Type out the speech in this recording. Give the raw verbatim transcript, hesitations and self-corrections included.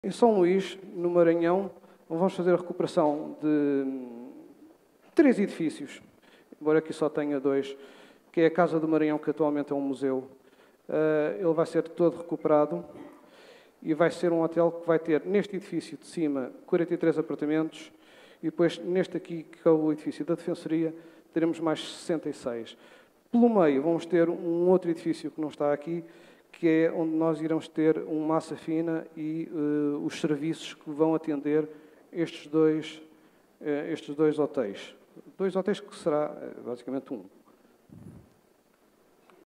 Em São Luís, no Maranhão, vamos fazer a recuperação de três edifícios, embora aqui só tenha dois, que é a Casa do Maranhão, que atualmente é um museu. Uh, ele vai ser todo recuperado e vai ser um hotel que vai ter, neste edifício de cima, quarenta e três apartamentos, e depois, neste aqui, que é o edifício da Defensoria, teremos mais sessenta e seis. Pelo meio, vamos ter um outro edifício que não está aqui, que é onde nós iremos ter um massa fina e uh, os serviços que vão atender estes dois, uh, estes dois hotéis. Dois hotéis que será, uh, basicamente, um.